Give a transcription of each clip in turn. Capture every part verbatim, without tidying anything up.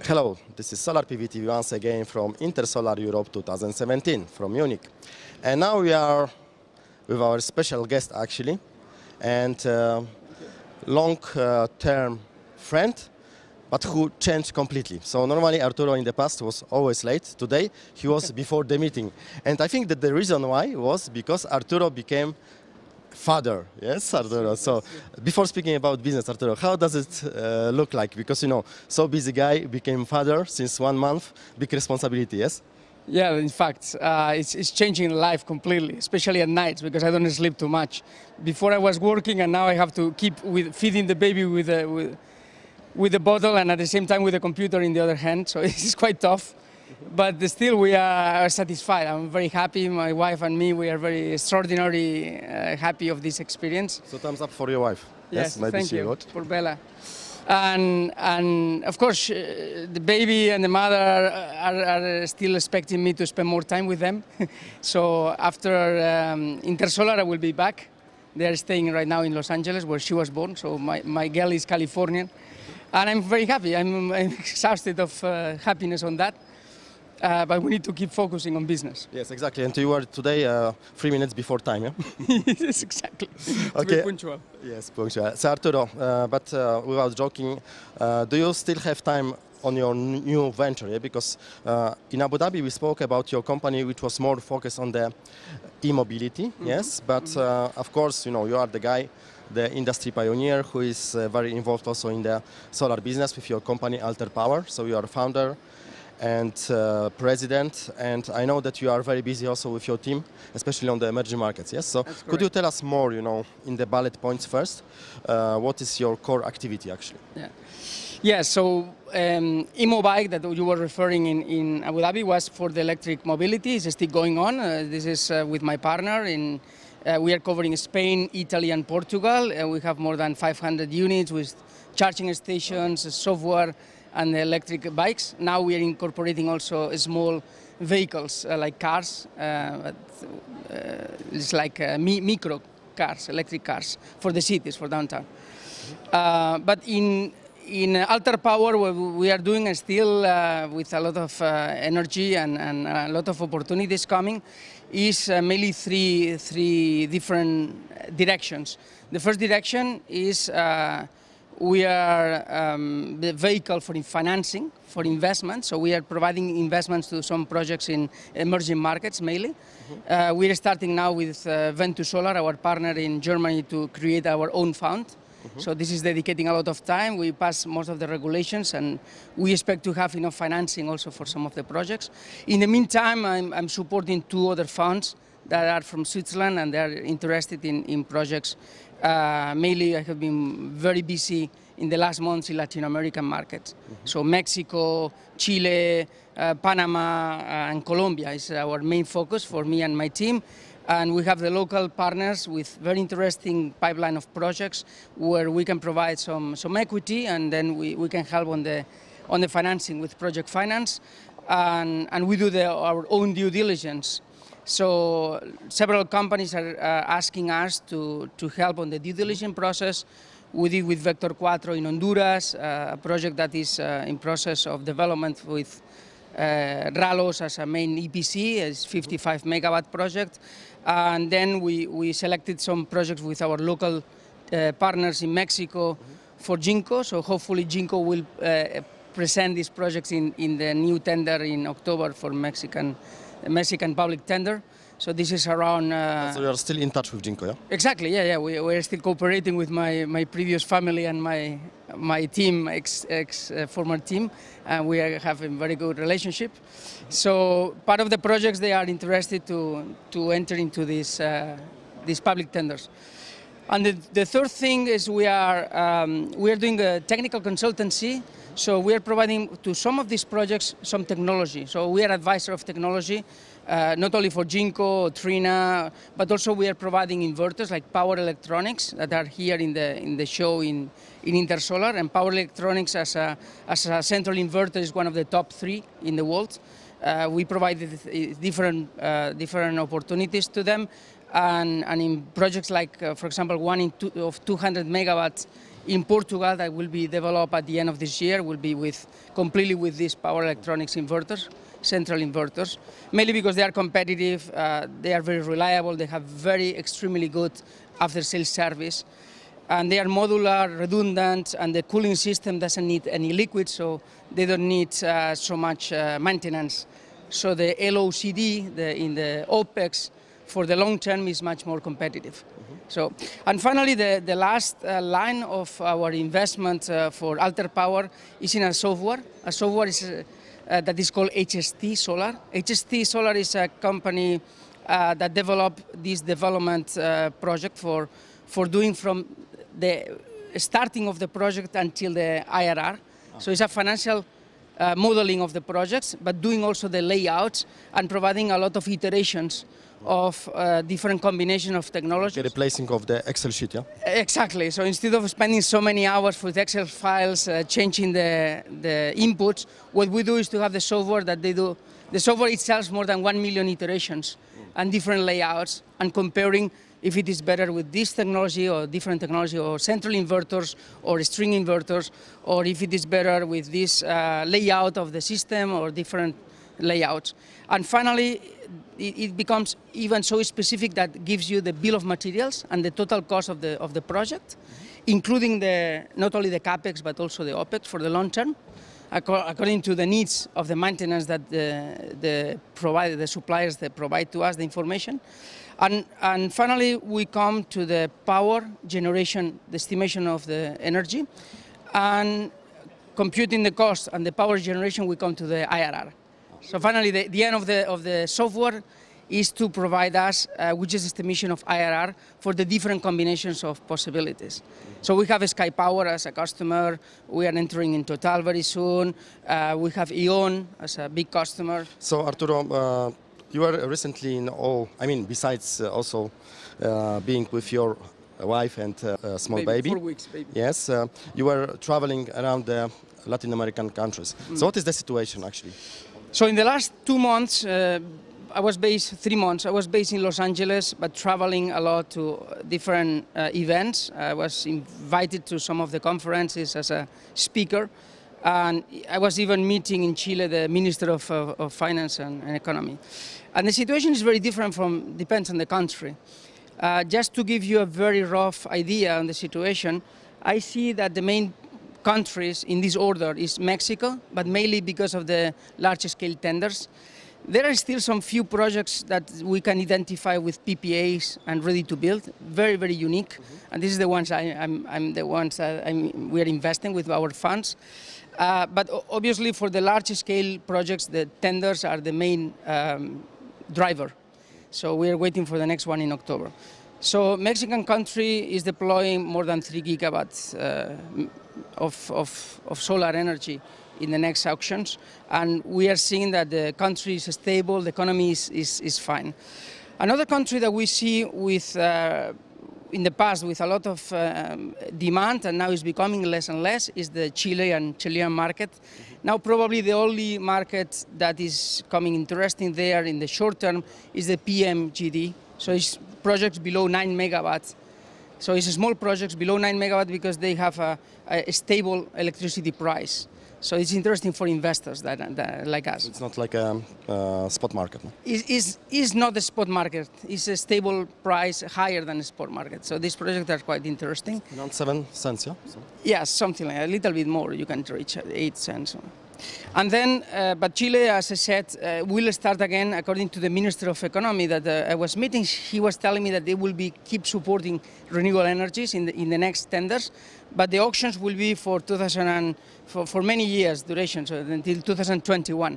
Hello, this is Solar P V T V once again from Intersolar Europe twenty seventeen from Munich. And now we are with our special guest actually, and uh, long-term friend, but who changed completely. So normally Arturo in the past was always late. Today he was before the meeting. And I think that the reason why was because Arturo became father. Yes, Arturo. So before speaking about business, Arturo, how does it uh, look like? Because, you know, so busy guy became father since one month, big responsibility, yes? Yeah, in fact, uh, it's, it's changing life completely, especially at nights because I don't sleep too much. Before I was working and now I have to keep with feeding the baby with a, with, with the bottle and at the same time with the computer in the other hand, so it's quite tough. But still we are satisfied. I'm very happy, my wife and me, we are very extraordinarily uh, happy of this experience. So thumbs up for your wife. Yes, yes maybe thank she you, would. for Bella. And, and of course, uh, the baby and the mother are, are still expecting me to spend more time with them. So after um, Intersolar, I will be back. They are staying right now in Los Angeles, where she was born. So my, my girl is Californian. And I'm very happy. I'm, I'm exhausted of uh, happiness on that. Uh, but we need to keep focusing on business. Yes, exactly. And you were today uh, three minutes before time, yeah? Yes, exactly. Okay. To be punctual. Yes, punctual. So Arturo, uh, but uh, without joking, uh, do you still have time on your new venture? Yeah? Because uh, in Abu Dhabi we spoke about your company, which was more focused on the e-mobility. Mm-hmm. Yes, but mm-hmm. uh, of course, you know, you are the guy, the industry pioneer who is uh, very involved also in the solar business with your company AlterPower. So you are a founder and uh, president, and I know that you are very busy also with your team, especially on the emerging markets, yes? So could you tell us more, you know, in the bullet points first, uh, what is your core activity actually? Yeah, yeah so um, e-mobile that you were referring in, in Abu Dhabi was for the electric mobility, is still going on. Uh, this is uh, with my partner. In, uh, we are covering Spain, Italy and Portugal. Uh, we have more than five hundred units with charging stations, software, and the electric bikes. Now we are incorporating also small vehicles uh, like cars. Uh, uh, it's like uh, mi micro cars, electric cars for the cities, for downtown. Uh, but in in AlterPower, what we are doing still uh, with a lot of uh, energy and, and a lot of opportunities coming, is uh, mainly three three different directions. The first direction is uh, we are um, the vehicle for financing, for investment. So we are providing investments to some projects in emerging markets mainly. Mm-hmm. uh, we are starting now with uh, JinkoSolar, our partner in Germany, to create our own fund. Mm-hmm. So this is dedicating a lot of time. We pass most of the regulations and we expect to have enough financing also for some of the projects. In the meantime, I'm, I'm supporting two other funds that are from Switzerland and they are interested in, in projects. Uh, mainly I have been very busy in the last months in Latin American markets. Mm-hmm. So Mexico, Chile, uh, Panama uh, and Colombia is our main focus for me and my team. And we have the local partners with very interesting pipeline of projects where we can provide some, some equity and then we, we can help on the, on the financing with project finance. And, and we do the, our own due diligence. So several companies are uh, asking us to, to help on the due diligence process. We did with Vector four in Honduras, uh, a project that is uh, in process of development with uh, Ralos as a main E P C, it's fifty-five megawatt project. And then we, we selected some projects with our local uh, partners in Mexico for Jinko. So hopefully Jinko will uh, present these projects in, in the new tender in October for Mexican Mexican public tender. So this is around... Uh, so you are still in touch with Jinko, yeah? Exactly, yeah, yeah. We, we're still cooperating with my, my previous family and my, my team, ex, ex uh, former team, and we are having a very good relationship. So part of the projects, they are interested to, to enter into these, uh, these public tenders. And the, the third thing is we are, um, we are doing a technical consultancy. So we are providing to some of these projects some technology. So we are advisor of technology, uh, not only for Jinko, Trina, but also we are providing inverters like power electronics that are here in the in the show in in Intersolar. And power electronics as a as a central inverter is one of the top three in the world. Uh, we provide different uh, different opportunities to them, and and in projects like, uh, for example, one in two, of two hundred megawatts in Portugal that will be developed at the end of this year, will be with completely with these power electronics inverters, central inverters, mainly because they are competitive, uh, they are very reliable, they have very extremely good after-sales service, and they are modular, redundant, and the cooling system doesn't need any liquid, so they don't need uh, so much uh, maintenance. So the L O C D the, in the OPEX for the long term is much more competitive. Mm-hmm. So, and finally, the, the last uh, line of our investment uh, for AlterPower is in a software. A software is, uh, uh, that is called H S T Solar. H S T Solar is a company uh, that developed this development uh, project for, for doing from the starting of the project until the I R R. Oh. So it's a financial Uh, modeling of the projects, but doing also the layouts and providing a lot of iterations of uh, different combination of technologies. The replacing of the Excel sheet, yeah? Exactly. So instead of spending so many hours with Excel files, uh, changing the, the inputs, what we do is to have the software that they do. The software itself more than one million iterations mm. and different layouts, and comparing if it is better with this technology or different technology, or central inverters or string inverters, or if it is better with this uh, layout of the system or different layouts. And finally, it, it becomes even so specific that gives you the bill of materials and the total cost of the, of the project, mm-hmm. including the, not only the CapEx, but also the OpEx for the long term, according to the needs of the maintenance that the, the, provider, the suppliers that provide to us the information. And, and finally, we come to the power generation, the estimation of the energy, and computing the cost and the power generation, we come to the I R R. So finally, the, the end of the, of the software is to provide us, uh, which is estimation of I R R for the different combinations of possibilities. So we have Sky Power as a customer, we are entering in Total very soon, uh, we have E.ON as a big customer. So Arturo, uh, you were recently in all, I mean, besides uh, also uh, being with your wife and uh, a small baby. baby. Four weeks, baby. Yes, uh, you were traveling around the Latin American countries. Mm. So what is the situation actually? So in the last two months, uh, I was based, three months, I was based in Los Angeles, but traveling a lot to different uh, events. I was invited to some of the conferences as a speaker. And I was even meeting in Chile the Minister of, uh, of Finance and, and Economy. And the situation is very different from, depends on the country. Uh, just to give you a very rough idea on the situation, I see that the main countries in this order is Mexico, but mainly because of the large-scale tenders. There are still some few projects that we can identify with P P As and ready to build, very, very unique. Mm-hmm. And this is the ones I, I'm, I'm the ones that I'm, we are investing with our funds. Uh, but obviously, for the large-scale projects, the tenders are the main um, driver. So we are waiting for the next one in October. So Mexican country is deploying more than three gigawatts uh, of, of, of solar energy in the next auctions. And we are seeing that the country is stable, the economy is, is, is fine. Another country that we see with uh, in the past with a lot of um, demand and now is becoming less and less is the Chile and Chilean market. Mm-hmm. Now probably the only market that is coming interesting there in the short term is the P M G D. So it's projects below nine megawatts. So it's small projects below nine megawatts because they have a, a stable electricity price. So it's interesting for investors that, that like us. It's not like a uh, spot market. No? It's, it's, it's not a spot market. It's a stable price, higher than a spot market. So these projects are quite interesting. Around seven cents, yeah? So. Yes, something like a little bit more. You can reach eight cents. And then, uh, but Chile, as I said, uh, will start again, according to the Minister of Economy that uh, I was meeting. He was telling me that they will be keep supporting renewable energies in the, in the next tenders, but the auctions will be for two thousand and, for, for many years duration, so until two thousand twenty-one.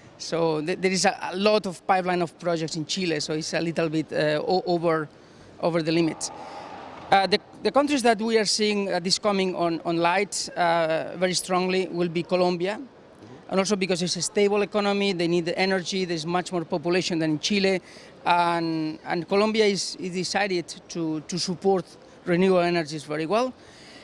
So th there is a, a lot of pipeline of projects in Chile, so it's a little bit uh, over, over the limits. Uh, the, the countries that we are seeing uh, this coming on, on light uh, very strongly will be Colombia. And also because it's a stable economy, they need the energy, there's much more population than in Chile, and, and Colombia is, is decided to, to support renewable energies very well.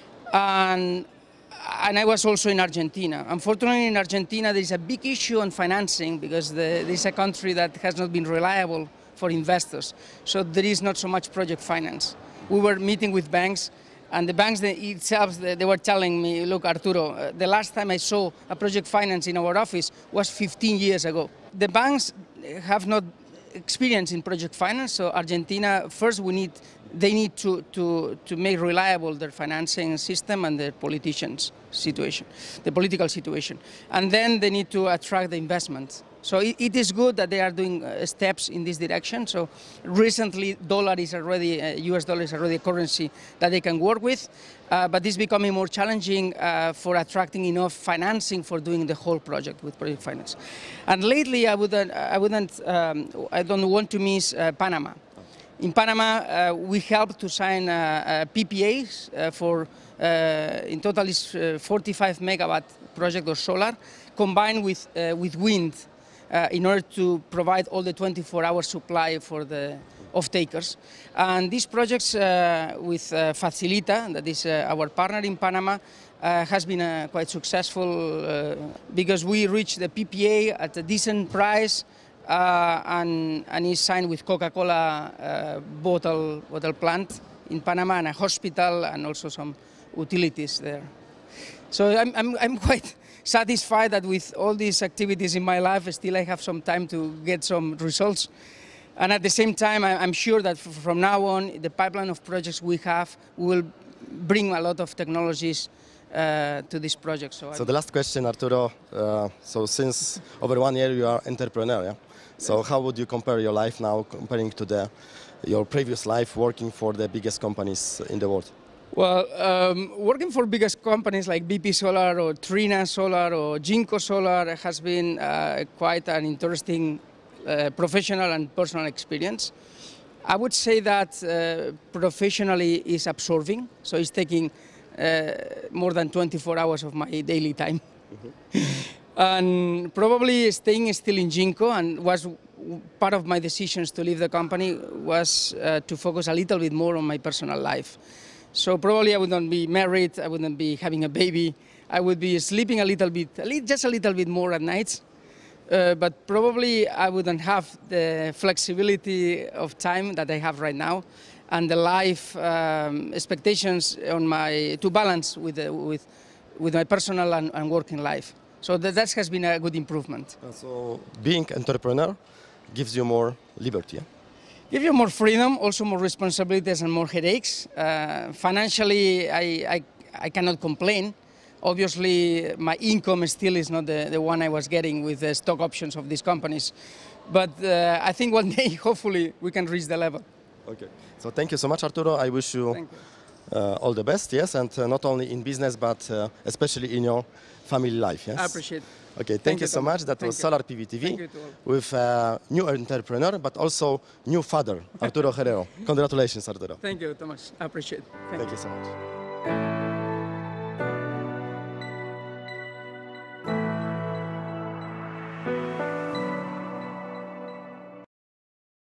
And, and I was also in Argentina. Unfortunately, in Argentina, there is a big issue on financing because the, this is a country that has not been reliable for investors. So there is not so much project finance. We were meeting with banks, And the banks themselves, they were telling me, look, Arturo, uh, the last time I saw a project finance in our office was fifteen years ago. The banks have not experience in project finance, so Argentina, first we need, they need to, to, to make reliable their financing system and their politicians' situation, the political situation. And then they need to attract the investment. So it, it is good that they are doing uh, steps in this direction. So recently, dollar is already, uh, U S dollar is already a currency that they can work with, uh, but it's becoming more challenging uh, for attracting enough financing for doing the whole project with project finance. And lately, I wouldn't, I wouldn't, um, I don't want to miss uh, Panama. In Panama, uh, we helped to sign uh, uh, P P As uh, for, uh, in total, is uh, forty-five megawatt project of solar, combined with uh, with wind. Uh, in order to provide all the twenty-four hour supply for the off-takers. And these projects uh, with uh, Facilita, that is uh, our partner in Panama, uh, has been uh, quite successful uh, because we reached the P P A at a decent price uh, and, and is signed with Coca-Cola uh, bottle, bottle plant in Panama and a hospital and also some utilities there. So I'm, I'm, I'm quite satisfied that with all these activities in my life, still I have some time to get some results. And at the same time, I'm sure that from now on, the pipeline of projects we have will bring a lot of technologies uh, to this project. So, so the last question, Arturo. Uh, so since over one year you are entrepreneur, yeah? So how would you compare your life now comparing to the, your previous life working for the biggest companies in the world? Well, um, working for biggest companies like B P Solar or Trina Solar or JinkoSolar has been uh, quite an interesting uh, professional and personal experience. I would say that uh, professionally is absorbing, so it's taking uh, more than twenty-four hours of my daily time. Mm-hmm. And probably staying still in Jinko, and was part of my decisions to leave the company, was uh, to focus a little bit more on my personal life. So probably I wouldn't be married, I wouldn't be having a baby, I would be sleeping a little bit, just a little bit more at night, uh, but probably I wouldn't have the flexibility of time that I have right now and the life um, expectations on my, to balance with, the, with, with my personal and, and working life. So that, that has been a good improvement. So being entrepreneur gives you more liberty, yeah? Give you more freedom, also more responsibilities and more headaches. Uh, financially, I, I, I cannot complain. Obviously, my income still is not the, the one I was getting with the stock options of these companies. But uh, I think one day, hopefully, we can reach the level. Okay. So thank you so much, Arturo. I wish you, you. Uh, all the best, yes, and uh, not only in business, but uh, especially in your family life, yes? I appreciate it. Okay, thank, thank you so much. That thank was you. Solar P V T V with a new entrepreneur, but also new father, Arturo Herrero. Congratulations, Arturo. Thank you, Thomas. I appreciate it. Thank, thank you. you so much.